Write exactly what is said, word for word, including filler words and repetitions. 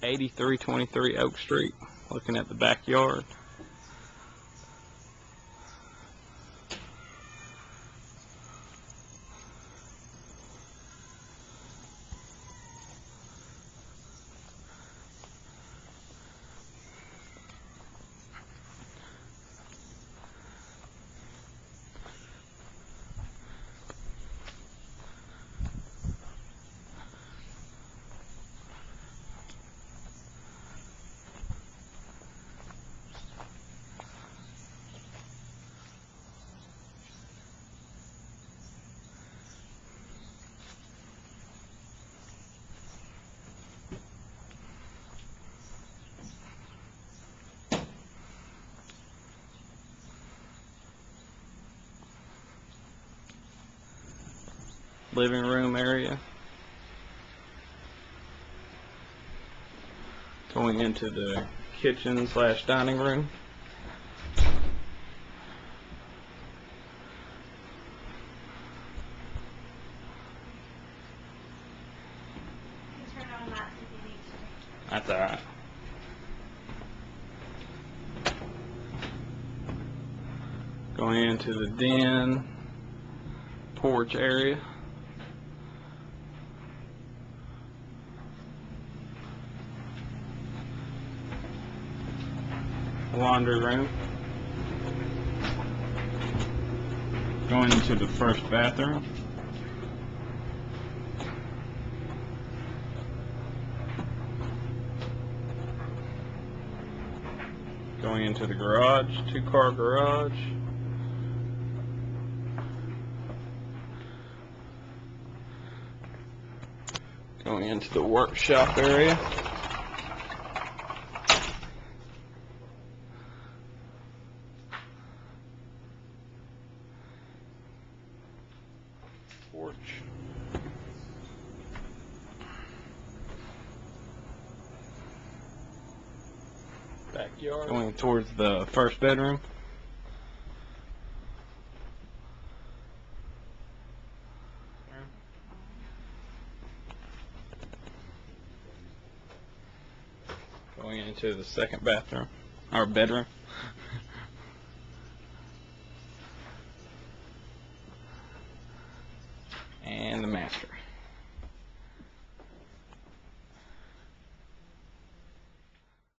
eighty-three twenty-three Oak Street, looking at the backyard. Living room area. Going into the kitchen slash dining room. Turn on that if you need to. That's alright. Going into the den, porch area. Laundry room. Going into the first bathroom. Going into the garage, two-car garage. Going into the workshop area. Porch. Backyard. Going towards the first bedroom. Going into the second bathroom, or bedroom. And the master.